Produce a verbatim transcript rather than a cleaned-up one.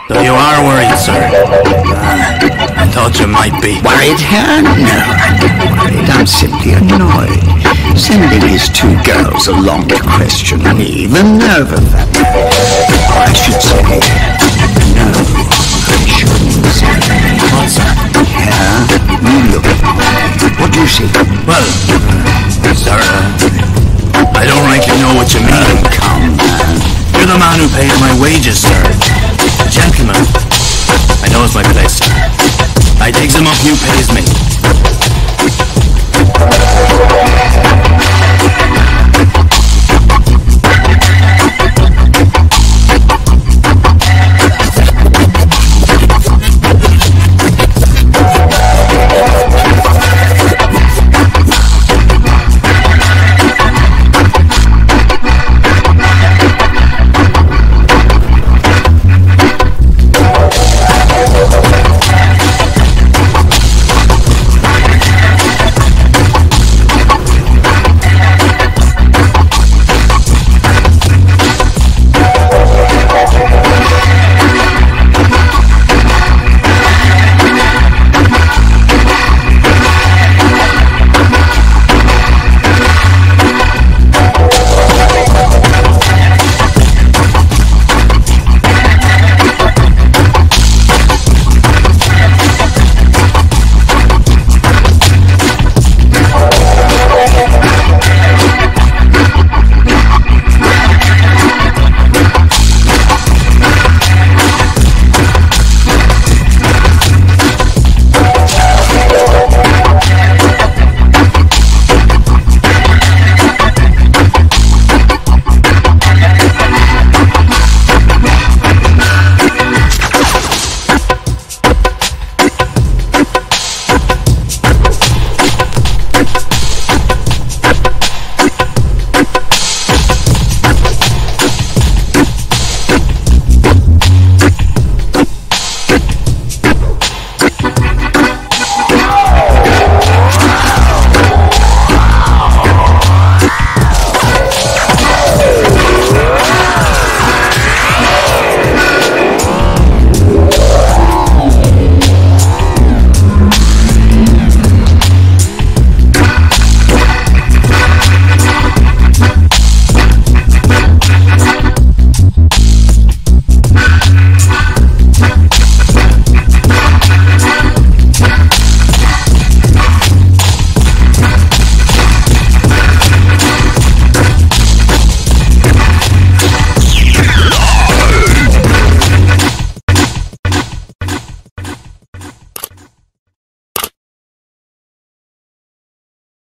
Though you are worried, sir. Uh, I thought you might be. Worried, huh? No, I'm not worried. I'm simply annoyed. Sending his two girls along to question me. The nerve of that. I should say, no, I shouldn't say. What's that? Yeah, you look at me. What do you see? Well, uh, sir, uh, I don't rightly know what you mean. Oh, come on. You're the man who pays my wages, sir. A gentleman. I knows my place, sir. I takes him up, you pays me.